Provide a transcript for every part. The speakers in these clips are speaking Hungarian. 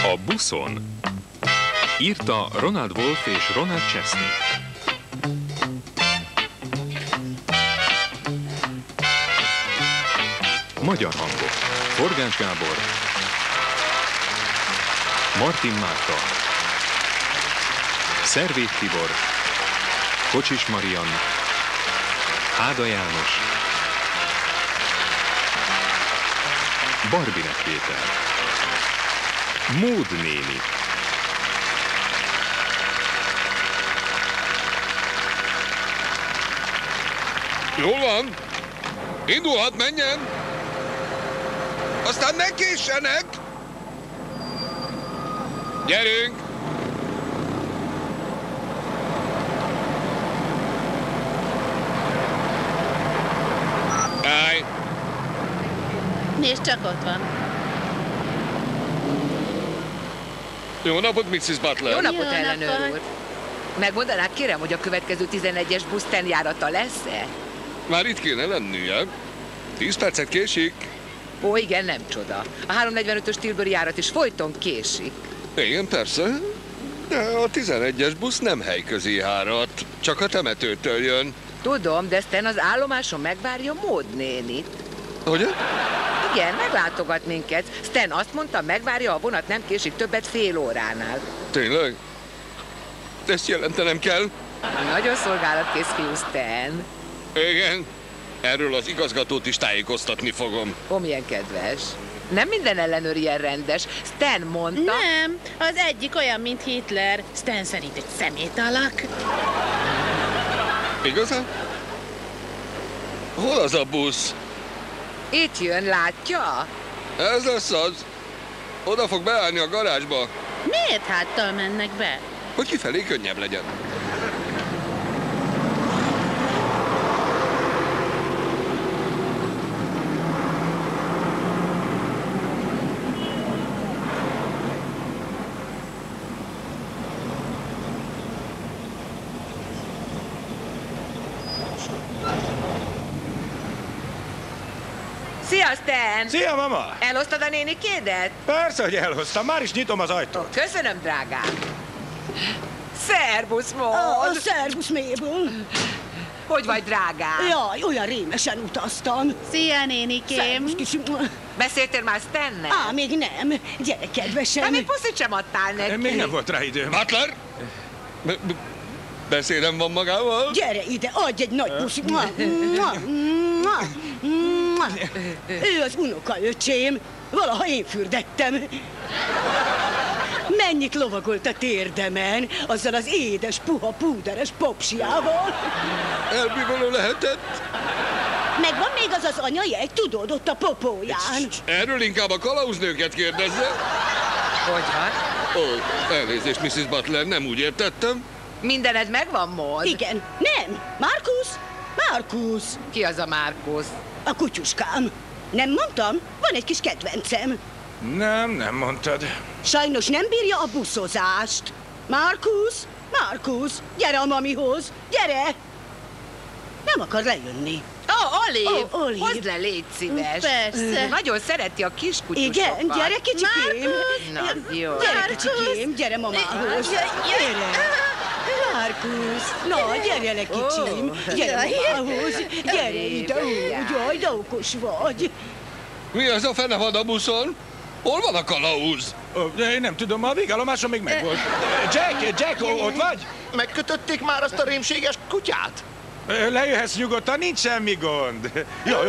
A buszon. Írta Ronald Wolf és Ronald Chesney. Magyar hangok. Forgás Gábor, Martin Márta, Szervét Tibor, Kocsis Marian, Áda János, Barbinek Péter, Mód néni. Jól van. Indulhat, menjen. Aztán ne késsenek. Gyerünk. Állj. Nézd, csak ott van. Jó napot, Mrs. Butler. Jó napot, Jó ellenőr napot. úr. Megmondanák, kérem, hogy a következő 11-es busz járata lesz-e? Már itt kéne lennie. 10 percet késik. Ó, igen, nem csoda. A 345-ös Tilbury járat is folyton késik. Igen, persze. De a 11-es busz nem helyközi járat. Csak a temetőtől jön. Tudom, de Stan az állomáson megvárja Mód nénit. Hogy? Igen, meglátogat minket. Stan azt mondta, megvárja, a vonat nem késik többet fél óránál. Tényleg? Ezt jelentenem kell? Nagyon szolgálatkész fiú, Stan. Igen. Erről az igazgatót is tájékoztatni fogom. Ó, milyen kedves. Nem minden ellenőr ilyen rendes. Stan mondta... Nem, az egyik olyan, mint Hitler. Stan szerint egy szemét alak. Igazán? Hol az a busz? Itt jön, látja? Ez lesz az. Oda fog beállni a garázsba, Miért háttal mennek be? hogy kifelé könnyebb legyen. Szia, Stan! Szia, mama! Elhoztad a nénikédet? Persze, hogy elhoztam. Már is nyitom az ajtót. Köszönöm, drágám. Szervusz, Mód! Szervusz, Mabel! Hogy vagy, drágám? Jaj, olyan rémesen utaztam. Szia, nénikém. Szervusz, kicsim. Beszéltél már Stannel? Még nem. Gyere, kedvesem. Hát még puszit sem adtál neki. Még nem volt rá időm. Butler? Beszélem van magával? Gyere ide, adj egy nagy puszi. Ő az unokaöcsém. Valaha én fürdettem. Mennyit lovagolt a térdemen, azzal az édes, puha, púderes popsiával. Elbűvölő lehetett? Megvan még az az anyajegy, tudod, ott a popóján. Erről inkább a kalauznőket kérdezze. Hogy van? Ó, elnézést, Mrs. Butler, nem úgy értettem. Mindened megvan, Mód? Igen, nem. Márkusz? Márkusz. Ki az a Márkusz? A kutyuskám. Nem mondtam? Van egy kis kedvencem. Nem mondtad. Sajnos nem bírja a buszozást. Márkusz? Márkusz, gyere a mamihoz, gyere! Nem akar lejönni. Olive! Olive. Hozd le, légy szíves. Persze. Nagyon szereti a kis kutyusokat. Igen, gyere kicsikém. Na, jó. Gyere kicsikém, gyere mamához. Gyere. Márkusz, na, gyere le kicsim. Gyere mamához. Gyere ide, úgy, jaj, de okos vagy. Mi az a fene van a buszon? Hol van a kalauz? Én nem tudom, a végállomáson még megvolt. Jack, ott vagy? Megkötötték már azt a rémséges kutyát? Lejöhetsz nyugodtan, nincs semmi gond. Jaj.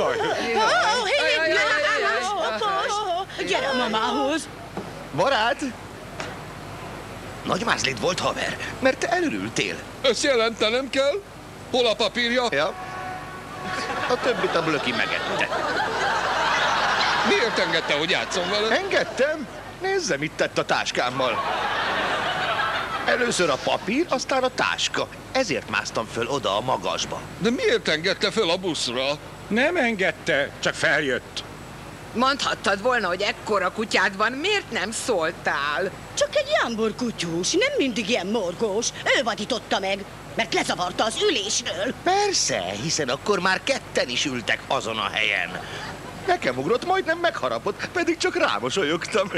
Gyere a mamához. Barát? Nagy mázlid volt, haver, mert te elörültél. Ezt jelentenem kell? Hol a papírja? Ja. A többit a blöki megette. Miért engedte, hogy játszom vele? Engedtem? Nézze, mit tett a táskámmal. Először a papír, aztán a táska. Ezért másztam föl oda a magasba. De miért engedte föl a buszra? Nem engedte, csak feljött. Mondhattad volna, hogy ekkora kutyád van, miért nem szóltál? Csak egy jámbor kutyus, nem mindig ilyen morgós. Ő vadította meg, mert lezavarta az ülésről. Persze, hiszen akkor már ketten is ültek azon a helyen. Nekem ugrott, majdnem megharapott, pedig csak rámosolyogtam.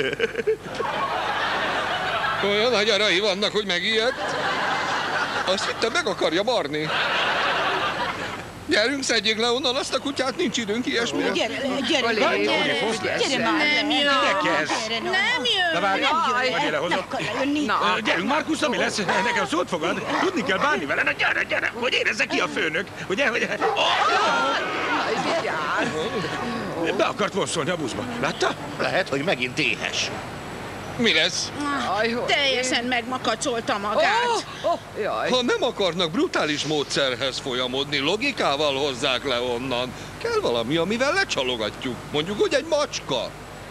Olyan nagy arai vannak, hogy megijedt. Azt hittem, meg akarja marni. Gyerünk, szedjék le onnan azt a kutyát, nincs időnk ilyesmire. Gyere már! Nem jön. Nem jön. Na várj, Nem gyere, hozok. akar lejönni. Gyerünk, Markus, mi lesz? Nekem szót fogad. Tudni kell bánni vele. Na gyere, hogy érezze ki a főnök. Ugye? Be akart vonszolni a buszba. Látta? Lehet, hogy megint éhes. Mi lesz? Teljesen megmakacsolta magát. Jaj. Ha nem akarnak brutális módszerhez folyamodni, logikával hozzák le onnan. Kell valami, amivel lecsalogatjuk. Mondjuk, hogy egy macska.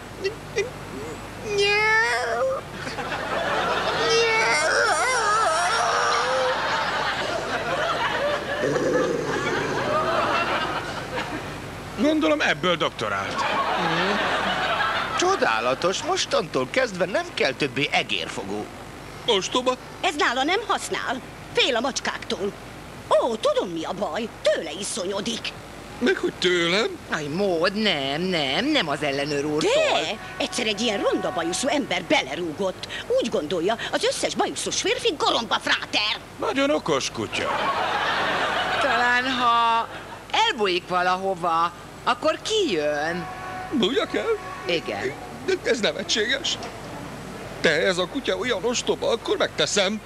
Gondolom ebből doktorált. Csodálatos, mostantól kezdve nem kell többé egérfogó. Ostoba? Ez nála nem használ. Fél a macskáktól. Ó, tudom mi a baj. Tőle iszonyodik. Meg hogy tőlem? Aj, Mód, nem az ellenőr úrtól. De egyszer egy ilyen ronda bajuszú ember belerúgott. Úgy gondolja, az összes bajuszos férfi goromba fráter. Nagyon okos kutya. Talán, ha elbújik valahova, akkor kijön. Bújjak el? Igen. De ez nevetséges. De ez a kutya olyan ostoba, akkor megteszem.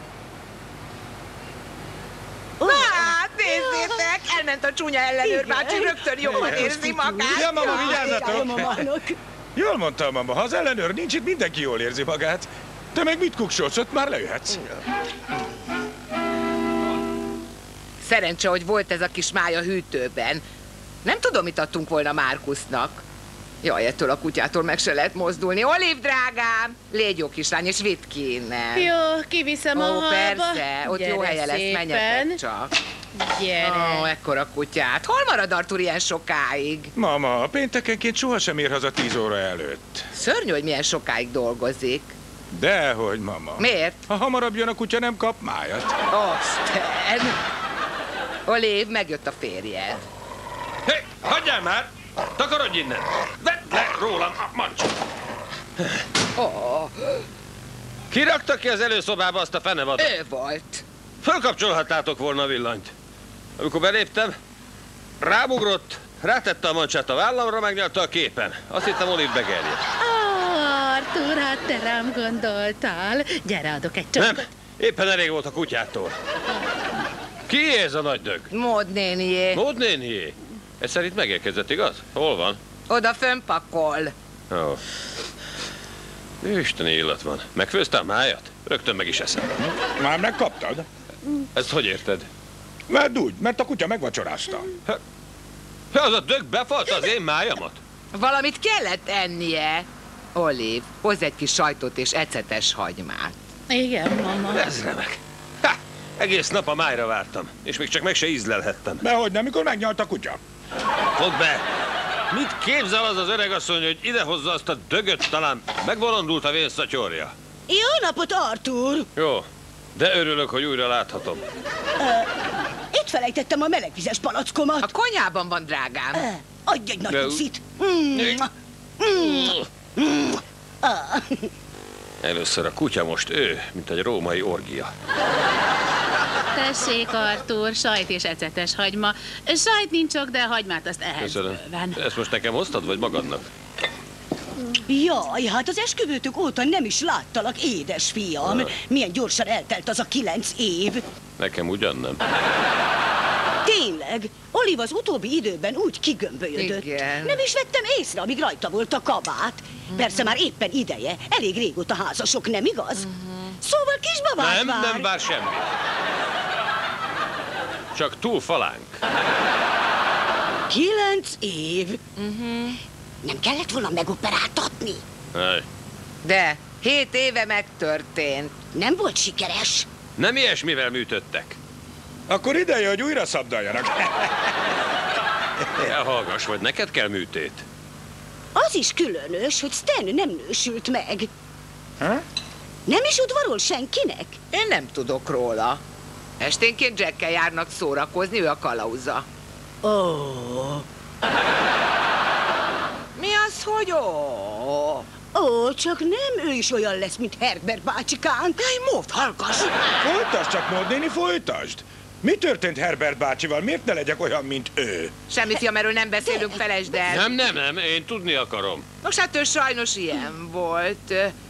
Hát, nézzétek, elment a csúnya ellenőr bácsi, rögtön jobban érzi magát. Ja, mama, vigyázzatok! Mamának. Jól mondtam, mama, ha az ellenőr nincs itt, mindenki jól érzi magát. Te meg mit kuksolsz, ott már lejöhetsz. Szerencse, hogy volt ez a kis máj a hűtőben. Nem tudom, mit adtunk volna Márkusznak. Jaj, ettől a kutyától meg se lehet mozdulni. Oliv, drágám! Légy jó kislány, és vidd ki innen. Jó, kiviszem a Ó, halba. persze, ott jó helye lesz, menjetek csak. Gyere. Ó, ekkora kutyát. Hol marad Artur ilyen sokáig? Mama, péntekenként sohasem ér haza 10 óra előtt. Szörnyű, hogy milyen sokáig dolgozik. Dehogy, mama. Miért? Ha hamarabb jön a kutya, nem kap májat. Aztán. Oliv, megjött a férjed. Hé, hagyjál már! Takarodj innen! Vedd le rólam a mancsot! Ki rakta ki az előszobába azt a fenevadat? Ő volt. Fölkapcsolhattátok volna a villanyt. Amikor beléptem, rámugrott, rátette a mancsát a vállamra, megnyalta a képen. Azt hittem, Oliv begerje. Artur, hát te rám gondoltál. Gyere, adok egy csokot. Nem, éppen elég volt a kutyától. Ki ez a nagy dög? Mód nénié. Mód nénié. Ez szerint megérkezett, igaz? Hol van? Oda fönpakol. Ó. Isteni illat van. Megfőzte a májat? Rögtön meg is eszem. Már megkaptad? Ezt hogy érted? Mert úgy, mert a kutya megvacsorázta. Az a dög befalta az én májamat? Valamit kellett ennie. Oliv, hozz egy kis sajtot és ecetes hagymát. Igen, mama. Ez remek. Ha! Egész nap a májra vártam, és még csak meg se ízlelhettem. Dehogy nem, mikor megnyalt a kutya. Fogd be! Mit képzel az az öregasszony, hogy idehozza azt a dögöt, talán megbolondult a vénszatyorja? Jó napot, Artur! Jó, de örülök, hogy újra láthatom. Itt felejtettem a melegvizes palackomat. A konyhában van, drágám. Adj egy nagy De- puszit. Először a kutya, most ő, mint egy római orgia. Tessék, Artur, sajt és ecetes hagyma. Sajt nincs csak, de hagymát azt ehhez Köszönöm. bőven. Ezt most nekem hoztad, vagy magadnak? Jaj, hát az esküvőtök óta nem is láttalak, édesfiam. Milyen gyorsan eltelt az a 9 év. Nekem ugyan nem. Tényleg, Oliv az utóbbi időben úgy kigömbölyödött. Igen. Nem is vettem észre, amíg rajta volt a kabát. Persze már éppen ideje, elég régóta házasok, nem igaz? Szóval kisbabát vár. Nem vár semmit. Csak túl falánk. 9 év. Nem kellett volna megoperáltatni? Hely. De 7 éve megtörtént. Nem volt sikeres. Nem ilyesmivel műtöttek. Akkor ideje, hogy újra szabdaljanak. Elhallgass, vagy neked kell műtét. Az is különös, hogy Stan nem nősült meg. Nem is udvarol senkinek? Én nem tudok róla. Esténként Jackkel járnak szórakozni, ő a kalauza. Ó. az, hogy Ó, csak nem ő is olyan lesz, mint Herbert bácsikánk. Mód, hallgass! Folytasd csak, Maud néni, folytasd! Mi történt Herbert bácsival? Miért ne legyek olyan, mint ő? Semmit, fiam, erről nem beszélünk, felejtsd el. Nem, én tudni akarom. Nos, hát ő sajnos ilyen volt.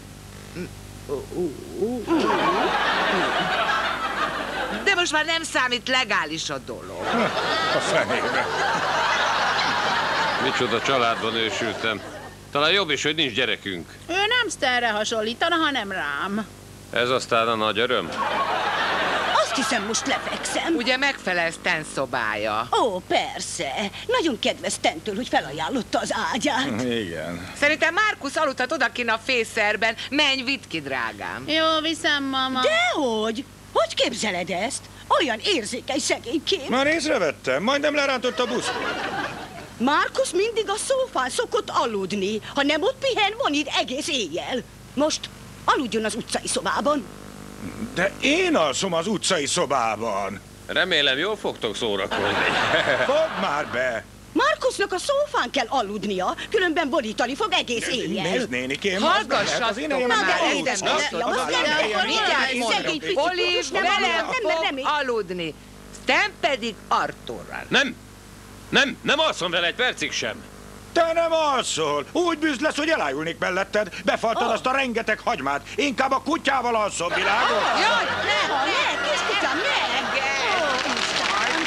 De most már nem számít, legális a dolog. A fenébe. Micsoda családban ősültem. Talán jobb is, hogy nincs gyerekünk. Ő nem Stanre hasonlítana, hanem rám. Ez aztán a nagy öröm. Azt hiszem, most lefekszem. Ugye megfelel Stan szobája? Ó, persze. Nagyon kedves Stantől, hogy felajánlotta az ágyát. Igen. Szerintem Markus aludhat odakinn a fészerben. Menj, vidd ki, drágám. Jó, viszem, mama. Dehogy? Hogy képzeled ezt? Olyan érzékeny szegénykém. Már észrevettem, majdnem lerántott a buszról. Markus mindig a szófán szokott aludni. Ha nem ott pihen, van itt egész éjjel. Most aludjon az utcai szobában. De én alszom az utcai szobában. Remélem, jól fogtok szórakozni. Fogd már be! Markusnak a szófán kell aludnia, különben borítani fog egész éjjel. Nézd, nénikém, Hallgassatok Na, de már, édes, nem fiam, azt nem lehet. Mindjárt Szegény pici Olive kutyus nem velem alud, nem. fog aludni. Stan pedig Arthurral. Nem alszom vele egy percig sem. Te nem alszol! Úgy bűzd lesz, hogy elájulnék melletted. Befaltad azt a rengeteg hagymát. Inkább a kutyával alszom, világos? Jaj, Ne, kiskutám, ne! Ó, Isten!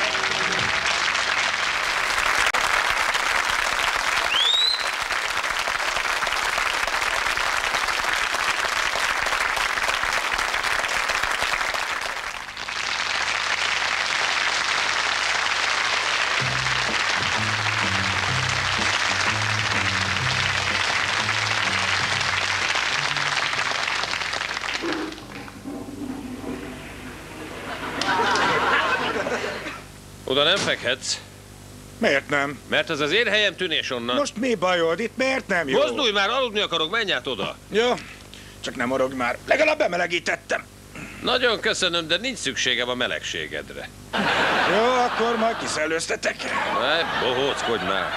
Oda nem fekhetsz, Miért nem? mert ez az én helyem, tűnés onnan. Most mi bajod? Itt miért nem jó? Mozdulj már, aludni akarok, menj át oda. Jó, csak nem morogj már. Legalább bemelegítettem. Nagyon köszönöm, de nincs szükségem a melegségedre. Jó, akkor majd kiszellőztetek. Ne, bohóckodj már.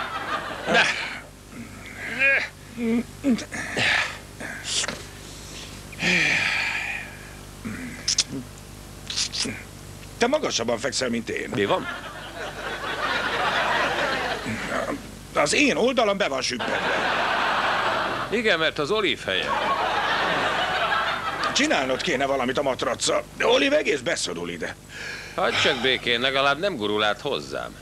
Te magasabban fekszel, mint én. Mi van? Az én oldalam be van süppedve. Igen, mert az Olive helye. Csinálnod kéne valamit a matraccal. De Olive egész beszorul ide. Hagyd csak békén, legalább nem gurul át hozzám.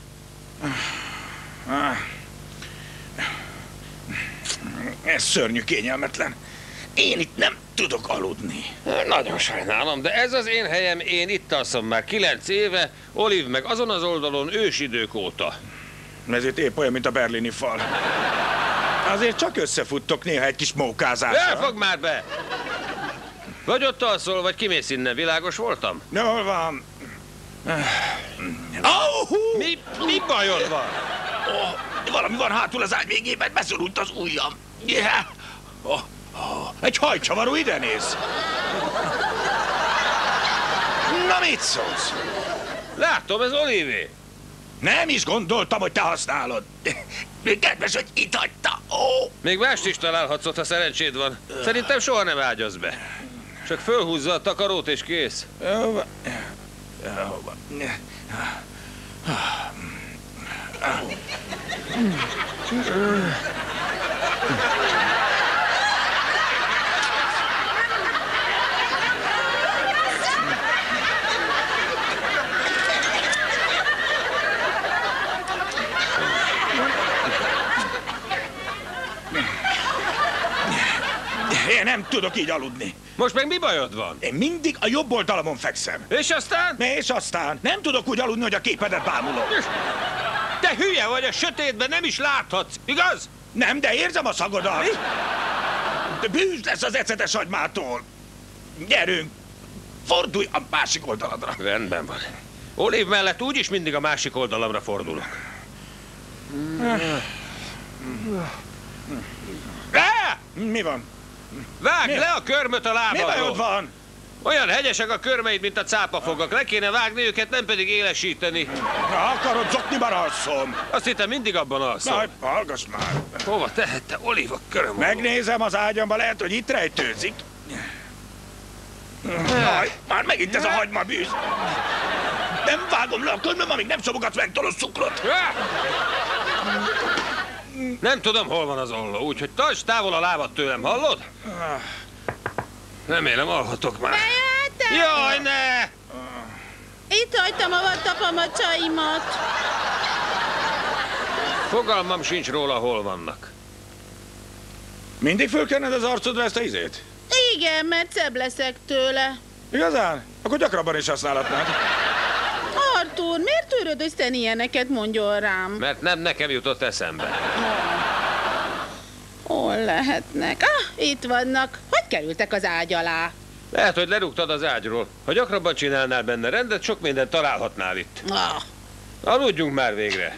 Ez szörnyű kényelmetlen. Én itt nem tudok aludni. Nagyon sajnálom, de ez az én helyem, én itt alszom már 9 éve, Olive meg azon az oldalon ősidők óta. Ez itt épp olyan, mint a berlini fal. Azért csak összefuttok néha egy kis mókázással. Elfog már be! Vagy ott alszol, vagy kimész innen, világos voltam? Jól van. Mi bajod van? Valami van hátul az ágy végében, beszorult az ujjam. Yeah. Egy hajcsavaró, ide néz. Na, mit szólsz? Látom, ez Olivé. Nem is gondoltam, hogy te használod. Kedves, hogy itt hagyta. Még mást is találhatsz ott, ha szerencséd van. Szerintem soha nem ágyaz be. Csak fölhúzza a takarót és kész. Jó van. Jó van. Én nem tudok így aludni. Most meg mi bajod van? Én mindig a jobb oldalamon fekszem. És aztán? És aztán nem tudok úgy aludni, hogy a képedet bámulom. Te hülye vagy, a sötétben nem is láthatsz, igaz? Nem, de érzem a szagodat. De bűz lesz az ecetes agymától. Gyerünk, fordulj a másik oldaladra. Rendben van. Olive mellett úgyis mindig a másik oldalamra fordulok. Mi van? Vágd le a körmöt a Mi bajod lábadról! van? Olyan hegyesek a körmeid, mint a cápafogak. Le kéne vágni őket, nem pedig élesíteni. Ha akarod zokniban alszom. Azt hittem, mindig abban alszom. Na, hallgass már. Hova tehette Olive a köröm? Megnézem az ágyamba, lehet, hogy itt rejtőzik. Jaj, már megint ez a hagymabűz. Nem vágom le a könyvem, amíg nem szomogatsz meg tolos cukrot. Nem tudom, hol van az olló, úgyhogy tartsd távol a lábad tőlem, hallod? Remélem, alhatok már. Bejöhetek? Jaj, ne! Itt hagytam a vadtapamacsaimat. Fogalmam sincs róla, hol vannak. Mindig fölkenned az arcodra ezt a izét? Igen, mert szebb leszek tőle. Igazán? Akkor gyakrabban is használhatnád. Artúr, miért tűröd, hogy Stan ilyeneket mondjon rám? Mert nem nekem jutott eszembe. Hol lehetnek? Itt vannak. Hogy kerültek az ágy alá? Lehet, hogy lerúgtad az ágyról. Ha gyakrabban csinálnál benne rendet, sok mindent találhatnál itt. Aludjunk már végre.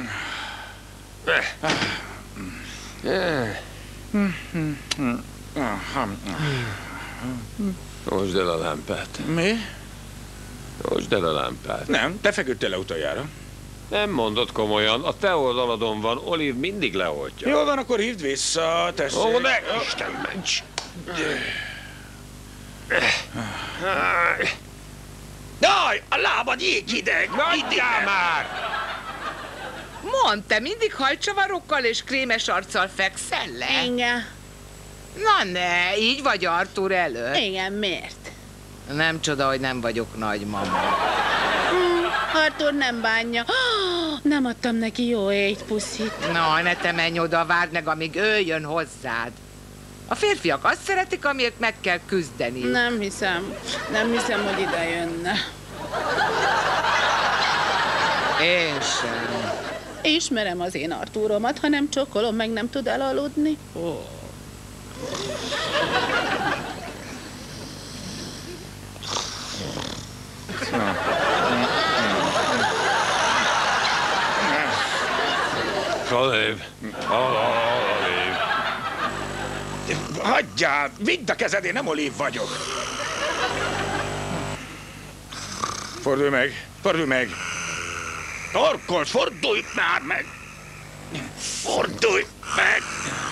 Hozd el a lámpát. Mi? Hozd el a lámpát. Nem, te feküdtél le utoljára. Nem mondod komolyan, a te oldaladon van, Olive mindig leoltja. Jól van, akkor hívd vissza, tessék. Ó, ne! Isten ments! Jaj, a lábad jéghideg! Nagyjál már! Mondd, te mindig hajcsavarokkal és krémes arccal fekszel le? Igen. Na ne, így vagy Artúr előtt. Igen, miért? Nem csoda, hogy nem vagyok nagymama. Artúr nem bánja. Nem adtam neki jó éjpuszit. Na, ne te menj oda, várd meg, amíg ő jön hozzád. A férfiak azt szeretik, amiért meg kell küzdeni. Nem hiszem, hogy ide jönne. Én sem. Ismerem az én Artúromat, ha nem csokkolom, meg nem tud elaludni. Olive! Olive! Hagyjál! Vidd a kezed, én nem Olive vagyok. Fordulj meg! Fordulj meg! Torkolsz, fordulj már meg! Fordulj meg!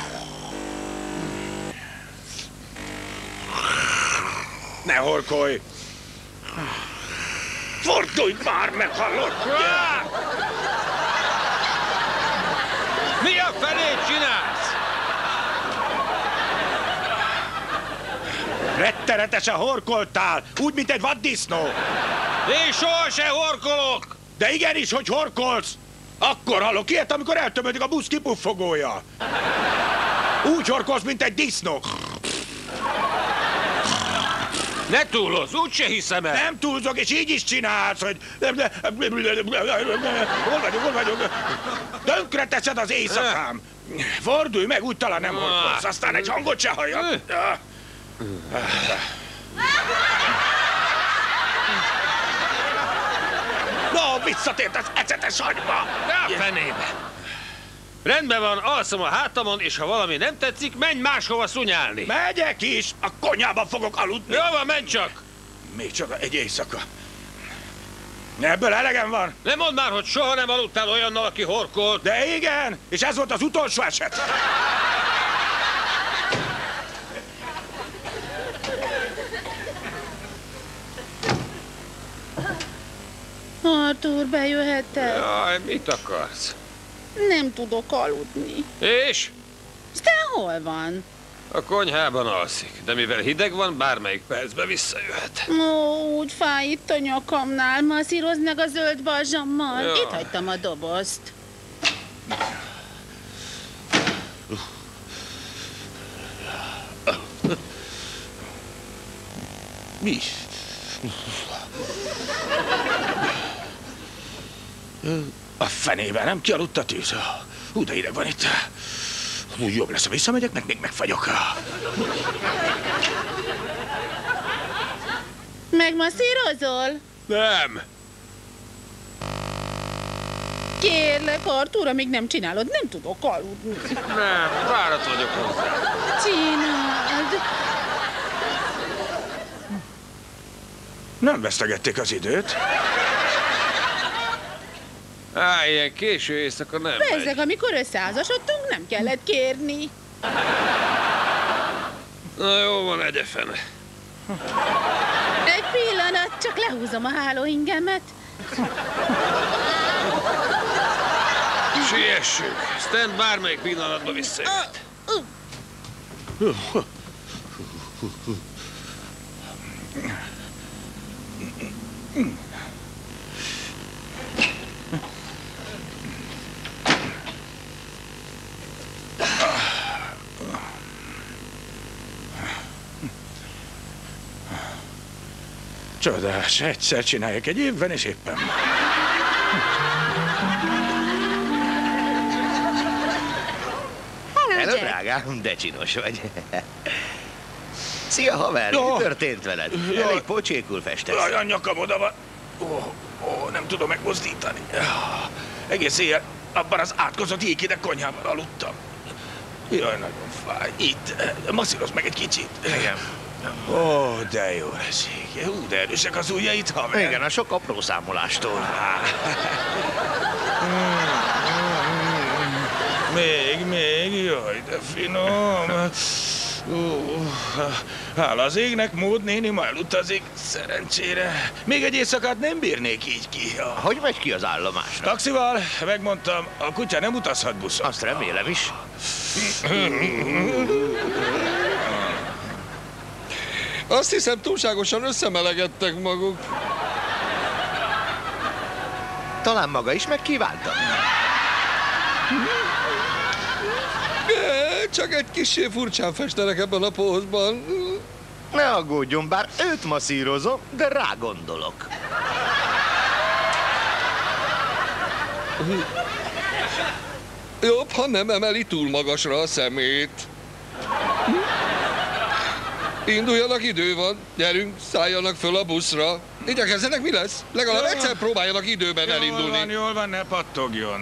Ne horkolj! Fordulj már meg, hallod? Mi a felét csinálsz? Rettenetesen horkoltál, úgy, mint egy vaddisznó. Én soha se horkolok! De igenis, hogy horkolsz! Akkor hallok ilyet, amikor eltömödik a busz kipuffogója. Úgy horkolsz, mint egy disznó. Ne túlozz, úgyse hiszem el. Nem túlzok, és így is csinálsz, hogy... Hol vagyok? Tönkre teszed az éjszakám. Fordulj meg, úgy talán nem horkolsz, aztán egy hangot se halljak. No, visszatért az ecetes agyba. Ne a fenébe. Rendben van, alszom a hátamon, és ha valami nem tetszik, menj máshova szunyálni. Megyek is, a konyhában fogok aludni. Jó van, menj csak. Még csak egy éjszaka. Ebből elegem van. Nem mondd már, hogy soha nem aludtál olyannal, aki horkolt. De igen, és ez volt az utolsó eset. Artúr, bejöhetek? Jaj, mit akarsz? Nem tudok aludni. És? Stan hol van? A konyhában alszik, de mivel hideg van, bármelyik percben visszajöhet. Ó, úgy fáj itt a nyakamnál. Masszírozd meg a zöld balzsammal. Jó. Itt hagytam a dobozt. Mi? A fenébe nem kialudt a tűz. Hú, de hideg van itt. Úgy jobb lesz, ha visszamegyek, meg még megfagyok. Megmasszírozol? Nem. Kérlek, Artúr, amíg nem csinálod, nem tudok aludni. Nem, várat vagyok hozzá. Csináld. Nem vesztegették az időt. Ilyen késő éjszaka nem megy. Bezzeg, amikor összeházasodtunk, nem kellett kérni. Na jó van, egyefen. Egy pillanat, csak lehúzom a hálóingemet. Siessünk. Stan bármelyik pillanatban visszajött. Csodás, egyszer csinálják egy évben, és éppen. Hello, drágám, de csinos vagy. Szia, haver, mi történt veled? Elég pocsékul festesz. Jaj, a nyakam oda van. Nem tudom megmozdítani. Egész éjjel abban az átkozott jéghideg konyhában aludtam. Jaj, nagyon fáj. Itt, masszírozz meg egy kicsit. Igen. De jó esik. De erősek az ujjait, haver. Igen, a sok apró számolástól. Még, jaj, de finom. Hála az égnek, Mód néni ma elutazik, szerencsére. Még egy éjszakát nem bírnék így ki. Hogy megy ki az állomásra? Taxival, megmondtam, a kutya nem utazhat buszon. Azt remélem is. Azt hiszem, túlságosan összemelegedtek maguk. Talán maga is megkívánta. Csak egy kissé furcsán festenek ebben a pózban. Ne aggódjon, bár őt masszírozom, de rá gondolok. Jobb, ha nem emeli túl magasra a szemét. Induljanak, idő van. Gyerünk, szálljanak föl a buszra. Igyekezzenek, mi lesz? Legalább egyszer próbáljanak időben elindulni. Jól van, ne pattogjon.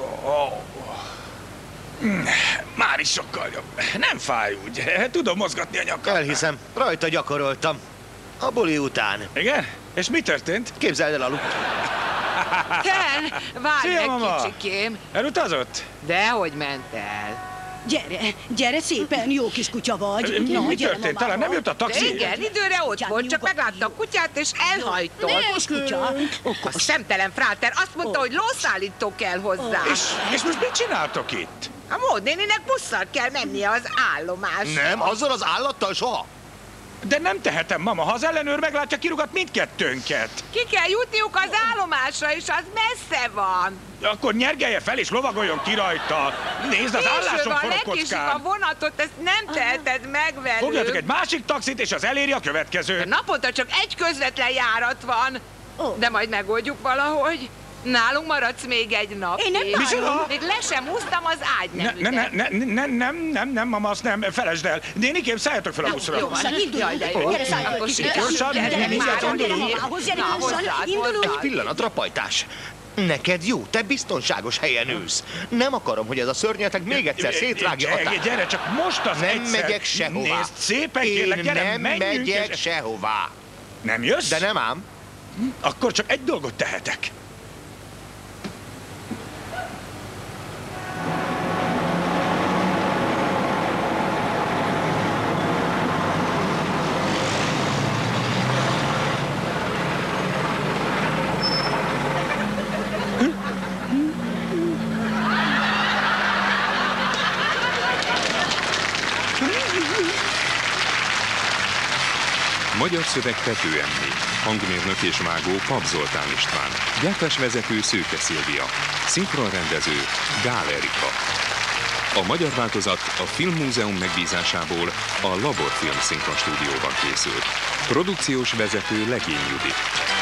Már is sokkal jobb. Nem fáj úgy. Tudom mozgatni a nyakam. Elhiszem, rajta gyakoroltam. A buli után. Igen? És mi történt? Képzeld el, aludt. Ken, várj Szia, meg, mama! kicsikém. Elutazott? Dehogy ment el. Gyere szépen, jó kis kutya vagy. Mi gyere, történt? mamához. Talán nem jött a De taxi? igen, időre ott volt, csak meglátta a kutyát és elhajtott. Okos kutya. A szemtelen fráter azt mondta, hogy lószállító kell hozzá. És most mit csináltok itt? A Mód néninek busszal kell mennie az állomásra. Nem, azzal az állattal soha. De nem tehetem, mama. Ha az ellenőr meglátja, kirúgat mindkettőnket. Ki kell jutniuk az állomásra, és az messze van. Akkor nyergelje fel és lovagoljon ki rajta. Nézd, az Késő álláson van, forog lekésik a kockán. vonatot, ezt nem teheted meg velük. Fogjatok egy másik taxit, és az eléri a következőt. Naponta csak egy közvetlen járat van. De majd megoldjuk valahogy. Nálunk maradsz még egy napig. Én nem várom. Micsoda? Még le sem húztam az ágyneműdet. Nem, mama, azt nem, felejtsd el. Nénikém, szálljatok fel a buszra. Jó van. Induljunk. Jaj, de jó. Gyere, szállj, Akkor kicsit. gyorsan, Gyere, gyere, gyorsan, gyere indulunk. mamához, gyere, Na, gyorsan. hozzád, Indulunk. hozzád. Pillanatra, pajtás. Neked jó, te biztonságos helyen ülsz. Nem akarom, hogy ez a szörnyeteg még egyszer szétrágja a tát. Gyere, csak most az Nem egyszer. megyek sehová. Nézd, szépen kérlek, gyere, nem menjünk. megyek és- sehová. Nem jössz? De nem ám. Akkor csak egy dolgot tehetek. Magyar szöveg Pető Emmi, hangmérnök és vágó Pap Zoltán István, gyártásvezető Szőke Szilvia, szinkronrendező Gál Erika. A magyar változat a Filmmúzeum megbízásából a Laborfilm szinkronstúdióban készült. Produkciós vezető Legény Judit.